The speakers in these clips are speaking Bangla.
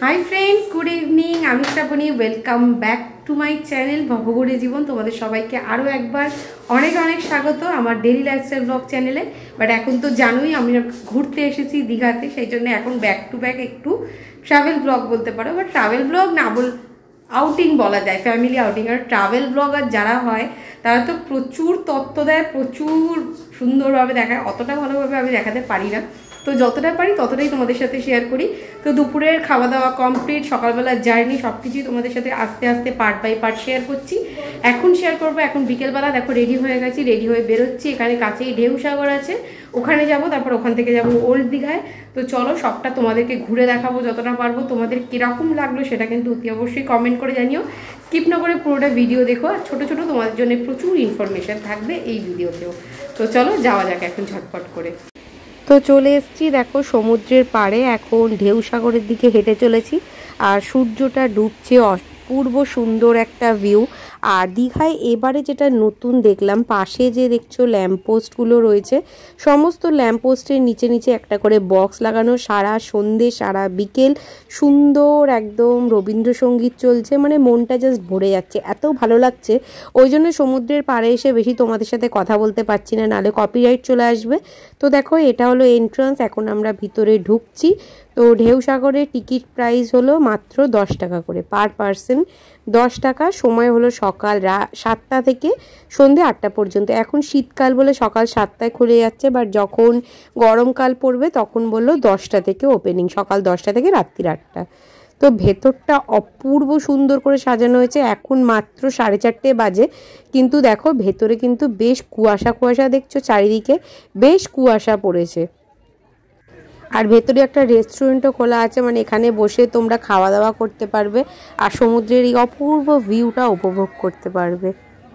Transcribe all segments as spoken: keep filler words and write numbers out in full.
हाई फ्रेंड्स गुड इवनिंग आमी Shrabani welcome back to my channel Bhoboghure Jibon तुम्हारे सबाइके आरो एक बार अनेक अनेक स्वागत आमार डेली लाइफस्टाइल ब्लग चैनेले। बाट एखन तो जानोई आमी घुरते एसेछि दीघाते, सेई जोन्नो एखन बैक टू बैक एकटू ट्रैवल ब्लग बोलते पारो, बाट ट्रैवल ब्लग ना बोल आउटिंग बला जाए, फैमिली आउटिंग। और ट्रैवल ब्लगार जारा हय तारा तो प्रचुर तथ्य देय, प्रचुर सुंदरभावे देखाय, अतटा भालोभावे आमी देखाते पारी ना, तो যতটা পারি ততটাই তোমাদের সাথে শেয়ার করি। তো দুপুরের খাওয়া দাওয়া কমপ্লিট, সকালবেলার জার্নি সব কিছুই তোমাদের সাথে আস্তে আস্তে পার্ট বাই পার্ট শেয়ার করছি। এখন শেয়ার করব, এখন বিকেলবেলা দেখো রেডি হয়ে গেছি, রেডি হয়ে বেরোচ্ছি। এখানে কাছেই ঢেউসাগর আছে, ওখানে যাব, তারপর ওখান থেকে যাব ওল্ড দীঘায়। তো চলো সবটা তোমাদেরকে ঘুরে দেখাবো যতটা পারবো। তোমাদের কীরকম লাগলো সেটা কিন্তু অতি অবশ্যই কমেন্ট করে জানিও, স্কিপ না করে পুরোটা ভিডিও দেখো। আর ছোটো ছোটো তোমাদের জন্য প্রচুর ইনফরমেশান থাকবে এই ভিডিওতেও। তো চলো যাওয়া যাক এখন ঝটপট করে। তো চলে এসেছি দেখো সমুদ্রের পাড়ে, এখন ঢেউসাগরের দিকে হেঁটে চলেছি। আর সূর্যটা ডুবছে, অপূর্ব সুন্দর একটা ভিউ। আর দীঘায় এবারে যেটা নতুন দেখলাম, পাশে যে দেখছো ল্যাম্পপোস্টগুলো রয়েছে, সমস্ত ল্যাম্পপোস্টের নিচে নিচে একটা করে বক্স লাগানো। সারা সন্ধে সারা বিকেল সুন্দর একদম রবীন্দ্রসঙ্গীত চলছে, মানে মনটা জাস্ট ভরে যাচ্ছে, এত ভালো লাগছে। ওই জন্য সমুদ্রের পাড়ে এসে বেশি তোমাদের সাথে কথা বলতে পারছি না, নাহলে কপিরাইট চলে আসবে। তো দেখো এটা হলো এন্ট্রান্স, এখন আমরা ভিতরে ঢুকছি। তো ঢেউসাগরের টিকিট প্রাইস হলো মাত্র দশ টাকা করে পার পারসন, দশ টাকা। সময় হলো সকাল সাতটা থেকে সন্ধ্যে আটটা পর্যন্ত। এখন শীতকাল বলে সকাল সাতটায় খুলে যাচ্ছে, বাট যখন গরমকাল পড়বে তখন বললো দশটা থেকে ওপেনিং, সকাল দশটা থেকে রাত্রির আটটা। তো ভেতরটা অপূর্ব সুন্দর করে সাজানো হয়েছে। এখন মাত্র সাড়ে চারটে বাজে, কিন্তু দেখো ভেতরে কিন্তু বেশ কুয়াশা কুয়াশা দেখছো, চারিদিকে বেশ কুয়াশা পড়েছে। আর ভেতরে একটা রেস্টুরেন্টও খোলা আছে, মানে এখানে বসে তোমরা খাওয়া দাওয়া করতে পারবে আর সমুদ্রের এই অপূর্ব ভিউটা উপভোগ করতে পারবে।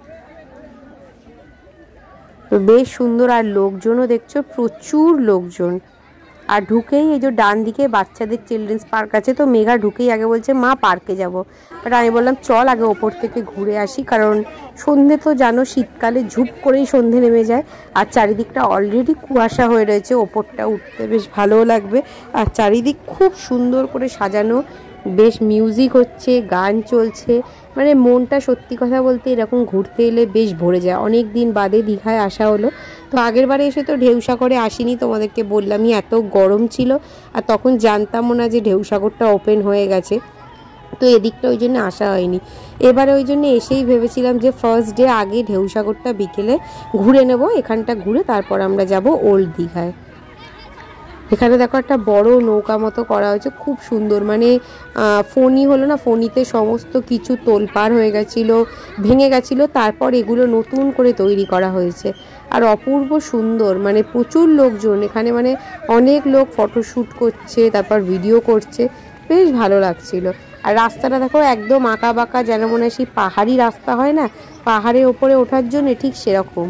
বেশ সুন্দর, আর লোকজনও দেখছো প্রচুর লোকজন। আর ঢুকেই এই যে ডান দিকে বাচ্চাদের চিলড্রেন্স পার্ক আছে। তো মেঘা ঢুকেই আগে বলছে মা পার্কে যাব, বাট আমি বললাম চল আগে ওপর থেকে ঘুরে আসি, কারণ সন্ধে তো জানো শীতকালে ঝুপ করেই সন্ধে নেমে যায়। আর চারিদিকটা অলরেডি কুয়াশা হয়ে রয়েছে, ওপরটা উঠতে বেশ ভালোও লাগবে। আর চারিদিক খুব সুন্দর করে সাজানো, বেশ মিউজিক হচ্ছে, গান চলছে, মানে মনটা সত্যি কথা বলতে এরকম ঘুরতে এলে বেশ ভরে যায়। অনেক দিন বাদে দীঘায় আসা হলো। তো আগের বারে এসে তো ঢেউসাগরে আসিনি, তোমাদেরকে বললামই এত গরম ছিল, আর তখন জানতামও না যে ঢেউসাগরটা ওপেন হয়ে গেছে। তো এদিকটা ওই জন্য আসা হয়নি। এবারে ওই জন্য এসেই ভেবেছিলাম যে ফার্স্ট ডে আগে ঢেউসাগরটা বিকেলে ঘুরে নেব, এখানটা ঘুরে তারপর আমরা যাব ওল্ড দীঘায়। এখানে দেখো একটা বড় নৌকা মতো করা হয়েছে, খুব সুন্দর, মানে ফণি হলো না, ফণিতে সমস্ত কিছু তোলপাড় হয়ে গেছিলো, ভেঙে গেছিলো, তারপর এগুলো নতুন করে তৈরি করা হয়েছে। আর অপূর্ব সুন্দর, মানে প্রচুর লোকজন এখানে, মানে অনেক লোক ফটোশ্যুট করছে, তারপর ভিডিও করছে, বেশ ভালো লাগছিল। আর রাস্তাটা দেখো একদম আঁকা বাঁকা, যেন মনে হয় সেই পাহাড়ি রাস্তা হয় না, পাহাড়ের ওপরে ওঠার জন্য ঠিক সেরকম।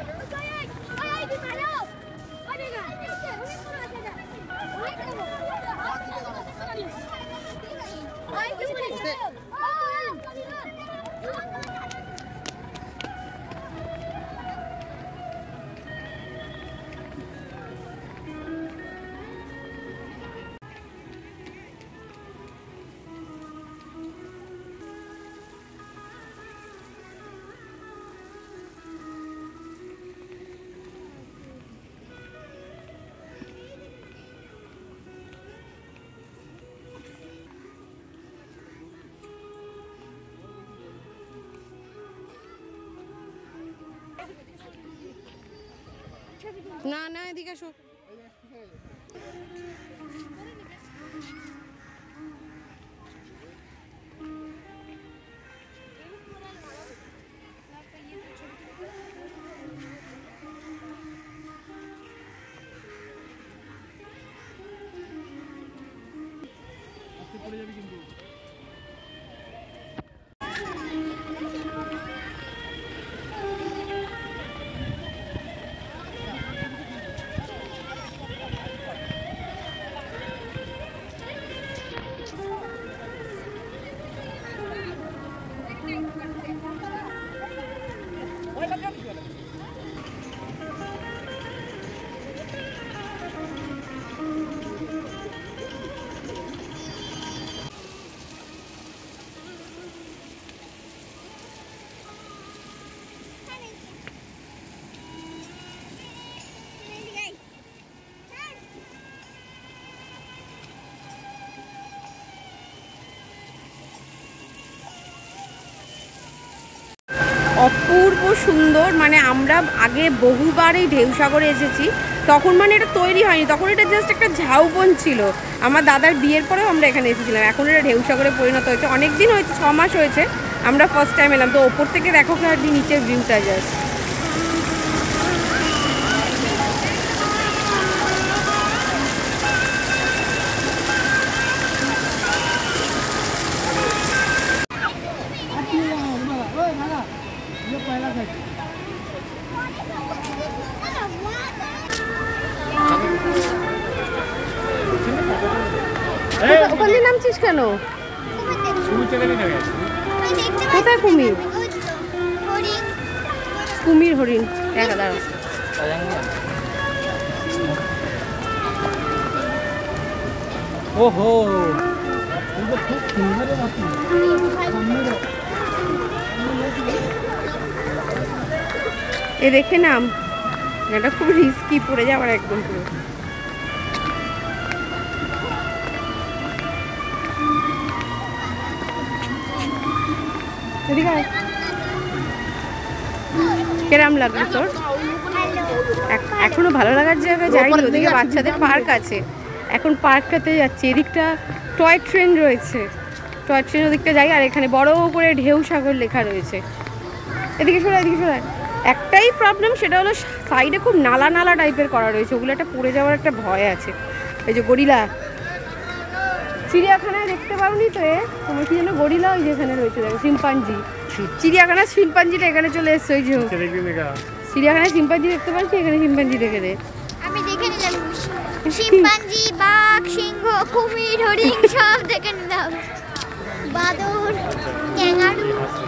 না না এদিকে আসো। সুন্দর, মানে আমরা আগে বহুবার এই ঢেউসাগরে এসেছি, তখন মানে এটা তৈরি হয়নি, তখন এটা জাস্ট একটা ঝাউবন ছিল। আমার দাদার বিয়ের পরেও আমরা এখানে এসেছিলাম, এখন এটা ঢেউসাগরে পরিণত হয়েছে। অনেক দিন হয়েছে, ছ মাস হয়েছে আমরা ফার্স্ট টাইম এলাম। তো ওপর থেকে দেখো কি আর নিচের ভিউটা জাস্ট। ওখানে নামছিস কেন? কোথায় কুমির? কুমির হরিণ দেখা দাঁড়া। ওহো এ দেখে নাম, এটা খুব রিস্কি, পড়ে যাওয়ার একদম পুরো। কেরাম লাগলো তোর? এখনো ভালো লাগার জায়গায় যাইনি, ওদিকে বাচ্চাদের পার্ক আছে, এখন পার্কটাতে যাচ্ছি। এদিকটা টয় ট্রেন রয়েছে, টয় ট্রেন ওদিকটা যাই। আর এখানে বড় করে ঢেউসাগর লেখা রয়েছে। এদিকে সরা, এদিকে সরা। একটাই প্রবলেম, সেটা হলো সাইডে খুব নালা নালা টাইপের করা রয়েছে, ওগুলো একটা পড়ে যাওয়ার একটা ভয় আছে। এই যে গরিলা, চিড়িয়াখানায় দেখতে পাওনি তো? এ তোমার কি যেন গরিলা ওই যেখানে রয়েছে, দেখো শিম্পাঞ্জি। চিড়িয়াখানায় শিম্পাঞ্জিটা এখানে চলে এসছে। ওই যে চিড়িয়াখানায় শিম্পাঞ্জি দেখতে পাচ্ছি, এখানে শিম্পাঞ্জি দেখে দে। আমি দেখে নিলাম শিম্পাঞ্জি, বাঘ, সিংহ, কুমির, হরিণ সব দেখে নিলাম। বাদর, ক্যাঙ্গারু,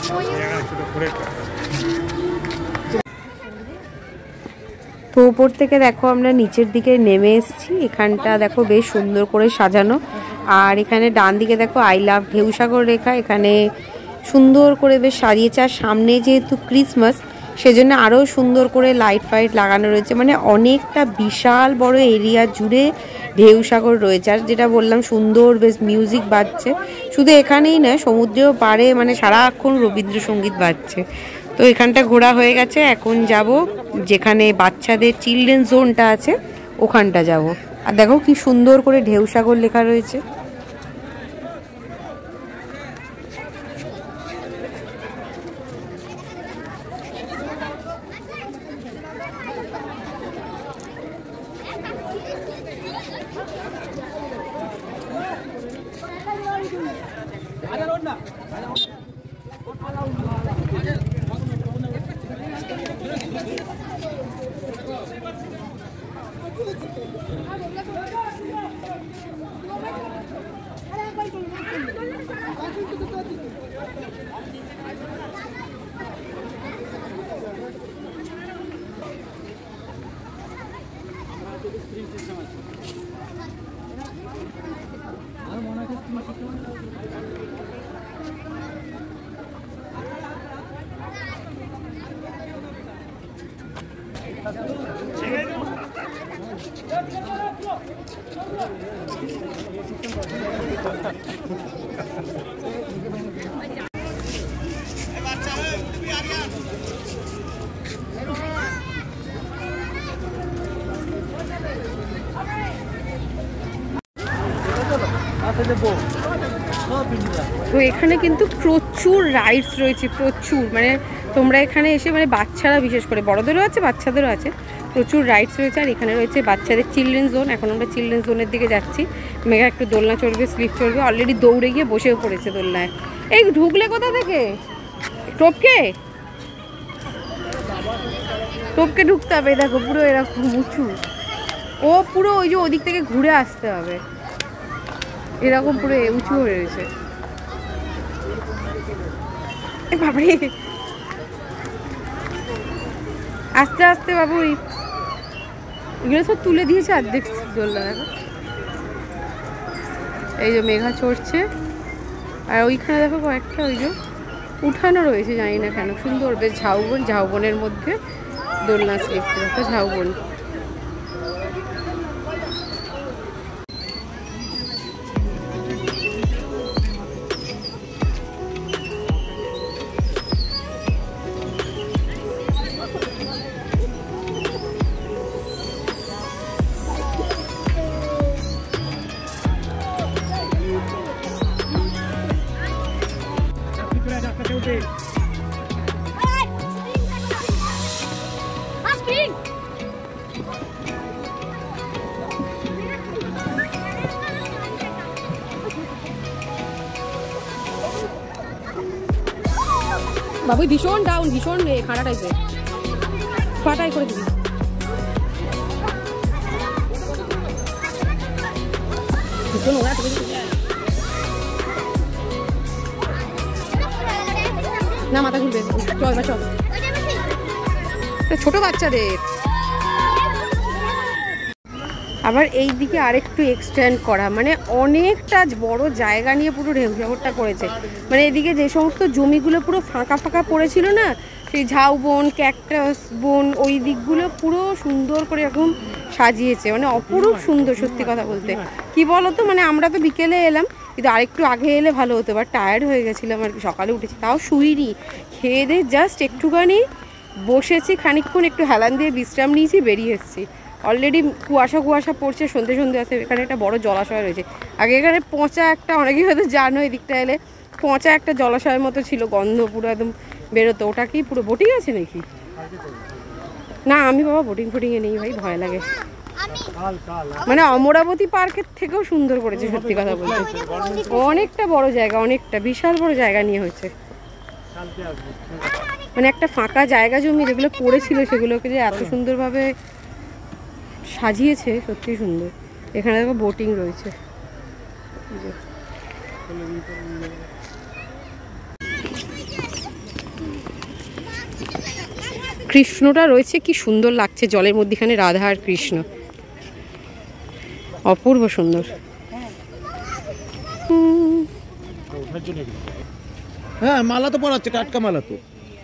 তো উপর থেকে দেখো আমরা নিচের দিকে নেমে এসেছি। এখানটা দেখো বেশ সুন্দর করে সাজানো। আর এখানে ডান দিকে দেখো আই লাভ ঢেউসাগর লেখা, এখানে সুন্দর করে বেশ সাজিয়েছে। আর সামনে যেহেতু ক্রিসমাস, সেজন্য আরও সুন্দর করে লাইট ফাইট লাগানো রয়েছে, মানে অনেকটা বিশাল বড় এরিয়া জুড়ে ঢেউসাগর রয়েছে। আর যেটা বললাম, সুন্দর বেশ মিউজিক বাজছে। শুধু এখানেই না, সমুদ্রেও পাড়ে মানে সারাক্ষণ রবীন্দ্রসঙ্গীত বাজছে। তো এখানটা ঘোরা হয়ে গেছে, এখন যাব যেখানে বাচ্চাদের চিলড্রেন জোনটা আছে ওখানটা যাব। আর দেখো কি সুন্দর করে ঢেউসাগর লেখা রয়েছে। তো এখানে কিন্তু প্রচুর রাইডস রয়েছে, প্রচুর, মানে তোমরা এখানে এসে মানে বাচ্চারা বিশেষ করে, বড়দেরও আছে বাচ্চাদেরও আছে, প্রচুর রাইডস রয়েছে। আর এখানে রয়েছে বাচ্চাদের চিলড্রেন জোন। এখন আমরা চিলড্রেন জোনের দিকে যাচ্ছি। মেঘা একটু দোলনা চড়বে, স্লিপ চড়বে, অলরেডি দৌড়ে গিয়ে বসেও পড়েছে দোলনায়। এই ঢুকলে কোথা থেকে? টপকে টপকে ঢুকতে হবে। দেখো পুরো এরকম উঁচু, ও পুরো ওই যে ওদিক থেকে ঘুরে আসতে হবে, এরকম পুরো উঁচু হয়ে রয়েছে। বাবারে, আস্তে আস্তে বাবু, এগুলো সব তুলে দিয়েছে অর্ধেক দোলনা। দেখো এই যে মেঘা চড়ছে, আর ওইখানে দেখো কয়েকটা ওই যে উঠানো রয়েছে, জানি না কেন, সুন্দর বেশ ঝাউবন, ঝাউবনের মধ্যে দোলনা স্লিপ, দেখো ঝাউবন। বাবু ভীষণ ডাউন, ভীষণ খাড়া টাইপের, পাটাই করে দিবি। ভীষণ ওরা না মাথা ঘুরবে, চল বা চল, ছোট বাচ্চাদের। আবার এই দিকে আরেকটু এক্সটেন্ড করা, মানে অনেকটা বড় জায়গা নিয়ে পুরো ঢেউসাগরটা করেছে। মানে এদিকে যে সমস্ত জমিগুলো পুরো ফাঁকা ফাঁকা পড়েছিল না, সেই ঝাউ বন, ক্যাকটাস বন, ওই দিকগুলো পুরো সুন্দর করে এরকম সাজিয়েছে, মানে অপরূপ সুন্দর। সত্যি কথা বলতে কি বলতো, মানে আমরা তো বিকেলে এলাম, কিন্তু আরেকটু আগে এলে ভালো হতো, বাট টায়ার্ড হয়ে গেছিলাম আর কি। সকালে উঠেছি, তাও শুইনি, খেয়ে দিয়ে জাস্ট একটুখানি বসেছি, খানিকক্ষণ একটু হেলান দিয়ে বিশ্রাম নিয়েছি, বেরিয়ে এসেছি। অলরেডি কুয়াশা কুয়াশা পড়ছে, সন্ধে সন্ধে আছে। এখানে একটা বড় জলাশয় রয়েছে। আগে এখানে পচা একটা, অনেকেই হয়তো জানো এদিকটা এলে, পচা একটা জলাশয়ের মতো ছিল, গন্ধ পুরো একদম বেরোতো। ওটা কি পুরো বোটিং আছে নাকি? না আমি বাবা বোটিং ফোটিংয়ে নেই ভাই, ভয় লাগে। মানে অমরাবতী পার্কের থেকেও সুন্দর করেছে সত্যি কথা বলতে। অনেকটা বড় জায়গা, অনেকটা বিশাল বড় জায়গা নিয়ে হয়েছে। মানে একটা ফাঁকা জায়গা জমি যেগুলো পড়েছিল সেগুলোকে যে এত সুন্দরভাবে সাজিয়েছে, সত্যি সুন্দর। এখানে দেখো বোটিং রয়েছে। কৃষ্ণটা রয়েছে, কি সুন্দর লাগছে জলের মধ্যে, এখানে রাধা আর কৃষ্ণ, অপূর্ব সুন্দর। হ্যাঁ মালা তো পড়াচ্ছে, টাটকা মালা তো।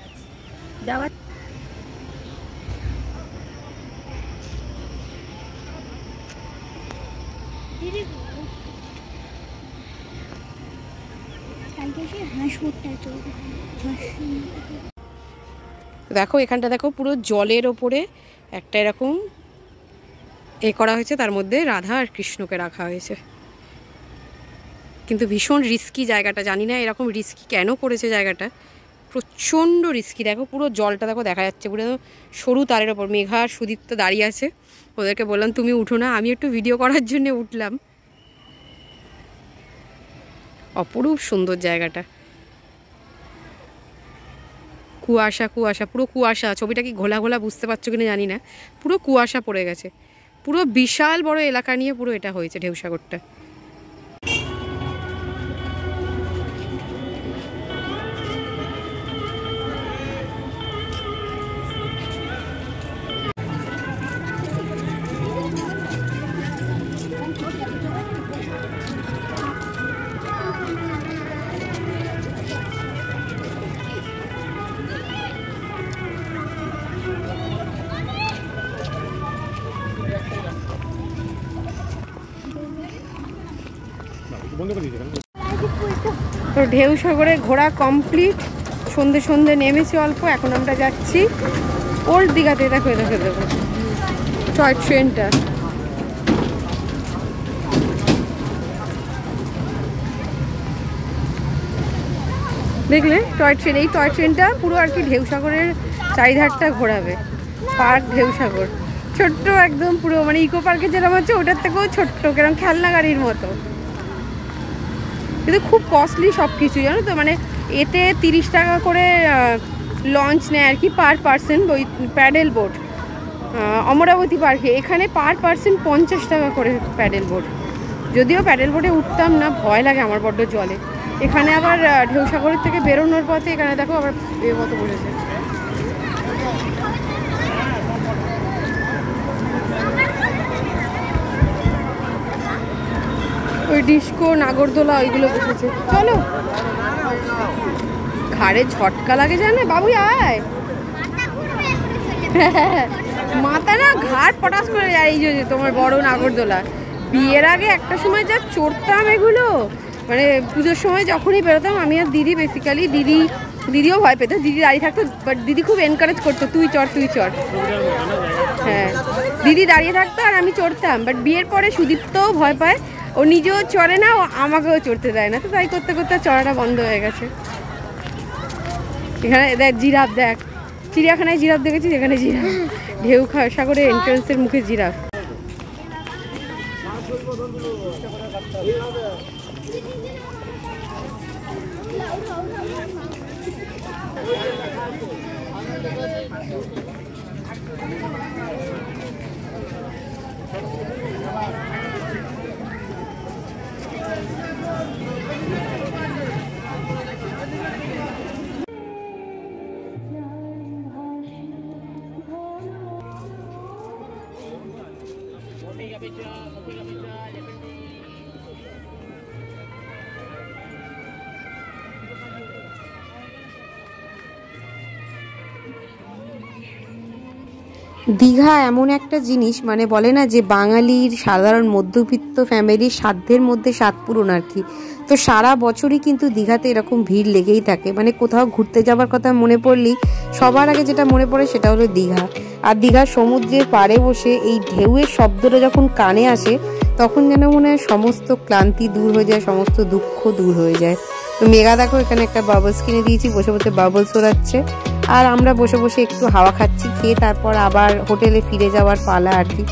দেখো এখানটা দেখো পুরো জলের ওপরে একটা এরকম এ করা হয়েছে, তার মধ্যে রাধা আর কৃষ্ণকে রাখা হয়েছে। কিন্তু ভীষণ রিস্কি জায়গাটা, জানি না এরকম রিস্কি কেন করেছে জায়গাটা, প্রচণ্ড রিস্কি। দেখো পুরো জলটা দেখো দেখা যাচ্ছে পুরো সরু তারের ওপর। মেঘা আর সুদীপ্ত দাঁড়িয়ে আছে, ওদেরকে বললাম তুমি উঠো না, আমি একটু ভিডিও করার জন্য উঠলাম। অপরূপ সুন্দর জায়গাটা, কুয়াশা কুয়াশা, পুরো কুয়াশা। ছবিটা কি ঘোলা ঘোলা বুঝতে পারছো কিনা জানি না, পুরো কুয়াশা পড়ে গেছে। পুরো বিশাল বড় এলাকা নিয়ে পুরো এটা হয়েছে ঢেউসাগরটা। তো ঢেউসাগরে ঘোরা কমপ্লিট, সন্ধে সন্ধে নেমেছি অল্প, এখন আমরা যাচ্ছি ওল্ড দীঘাতে। দেখো দেখো দেখো টয় ট্রেনটা, দেখলে টয় ট্রেন। এই টয় ট্রেনটা পুরো আর কি ঢেউসাগরের চারিধারটা ঘোরাবে। পার্ক ঢেউসাগর ছোট্ট একদম, পুরো মানে ইকো পার্কে যেরকম হচ্ছে ওটার থেকেও ছোট্ট, কেরম খেলনা গাড়ির মতো। কিন্তু খুব কস্টলি সব কিছু জানো তো, মানে এতে তিরিশ টাকা করে লঞ্চ নেয় আর কি পার পার্সন, ওই প্যাডেল বোট। অমরাবতী পার্কে এখানে পার পার্সন পঞ্চাশ টাকা করে প্যাডেল বোট। যদিও প্যাডেল বোটে উঠতাম না, ভয় লাগে আমার বড্ড জলে। এখানে আবার ঢেউসাগরের থেকে বেরোনোর পথে এখানে দেখো আবার এ মতো বলেছে। ওই ডিস্কো, নাগরদোলা ওইগুলো বসেছে। চলো, ঘাড়ে ঝটকা লাগে জানে বাবু, আয়। মাথা না ঘাড় পটাশ করে যায়। এই যে তোমার বড় নাগরদোলা, বিয়ের আগে একটা সময় যা চড়তাম এগুলো, মানে পুজোর সময় যখনই বেরোতাম আমি আর দিদি, বেসিক্যালি দিদি দিদিও ভয় পেত, দিদি দাঁড়িয়ে থাকতো, বাট দিদি খুব এনকারেজ করতো, তুই চড় তুই চড়। হ্যাঁ দিদি দাঁড়িয়ে থাকতো আর আমি চড়তাম, বাট বিয়ের পরে সুদীপ্তও ভয় পায়, ও নিজেও চড়ে না, ও আমাকেও চড়তে দেয় না, তো তাই করতে করতে চড়াটা বন্ধ হয়ে গেছে। এখানে দেখ জিরাফ, দেখ চিড়িয়াখানায় জিরাফ দেখেছি, যেখানে জিরাফ ঢেউ সাগরের এন্ট্রান্সের মুখে জিরাফ। দীঘা এমন একটা জিনিস, মানে বলে না যে বাঙালির সাধারণ মধ্যবিত্ত ফ্যামিলির সাধ্যের মধ্যে স্বাদ পূরণ আর কি। তো সারা বছরই কিন্তু দীঘাতে এরকম ভিড় লেগেই থাকে। মানে কোথাও ঘুরতে যাওয়ার কথা মনে পড়লেই সবার আগে যেটা মনে পড়ে সেটা হলো দীঘা। আর দীঘার সমুদ্রের পাড়ে বসে এই ঢেউয়ের শব্দটা যখন কানে আসে তখন যেন মনে হয় সমস্ত ক্লান্তি দূর হয়ে যায়, সমস্ত দুঃখ দূর হয়ে যায়। তো মেঘা দেখো এখানে একটা বাবলস কিনে দিয়েছি, বসে বসে বাবলস ওড়াচ্ছে আর আমরা বসে বসে একটু হাওয়া খাচ্ছি, খেয়ে তারপর আবার হোটেলে ফিরে যাওয়ার পালা আর কি।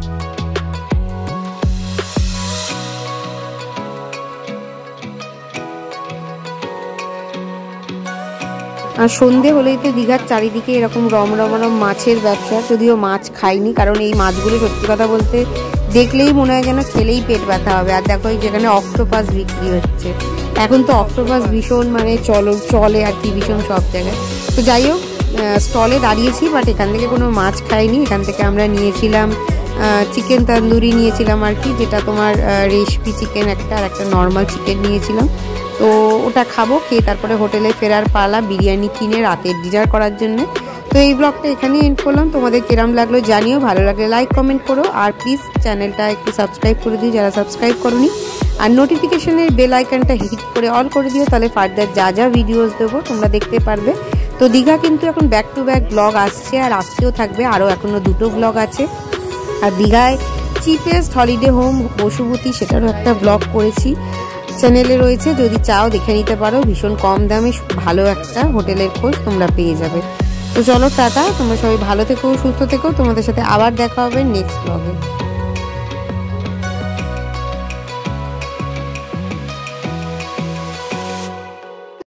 আর সন্ধে হলেই তো দীঘার চারিদিকে এরকম রমরমারম মাছের ব্যবসা। যদিও মাছ খাইনি, কারণ এই মাছগুলো সত্যি কথা বলতে দেখলেই মনে হয় যেন খেলেই পেট ব্যথা হবে। আর দেখো যেখানে অক্টোপাস বিক্রি হচ্ছে, এখন তো অক্টোপাস ভীষণ মানে চলো চলে আর কি ভীষণ সব জায়গায়। তো যাই হোক, স্টলে দাঁড়িয়েছি, বাট এখান থেকে কোনো মাছ খাইনি। এখান থেকে আমরা নিয়েছিলাম চিকেন তন্দুরি নিয়েছিলাম আর কি, যেটা তোমার রেসিপি চিকেন একটা আর একটা নর্মাল চিকেন নিয়েছিলাম। তো ওটা খাবো, খেয়ে তারপরে হোটেলে ফেরার পালা, বিরিয়ানি কিনে রাতের ডিনার করার জন্য। তো এই ব্লগটা এখানেই এন্ড করলাম। তোমাদের কিরম লাগলো জানিও, ভালো লাগলে লাইক কমেন্ট করো আর প্লিজ চ্যানেলটা একটু সাবস্ক্রাইব করে দিও যারা সাবস্ক্রাইব করোনি। আর নোটিফিকেশনের বেল আইকনটা হিট করে অল করে দিও, তাহলে ফার্দার যা যা ভিডিওস দেবো তোমরা দেখতে পারবে। তো দীঘা কিন্তু এখন ব্যাক টু ব্যাক ব্লগ আসছে আর আসতেও থাকবে, আরও এখনও দুটো ব্লগ আছে। আর দীঘায় চিপেস্ট হলিডে হোম বসুবতী, সেটারও একটা ব্লগ করেছি, চ্যানেলে রয়েছে, যদি চাও দেখে নিতে পারো। ভীষণ কম দামে ভালো একটা হোটেলের খোঁজ তোমরা পেয়ে যাবে। তো চলো টাটা, তোমরা সবাই ভালো থেকো, সুস্থ থেকো। তোমাদের সাথে আবার দেখা হবে নেক্সট ব্লগে।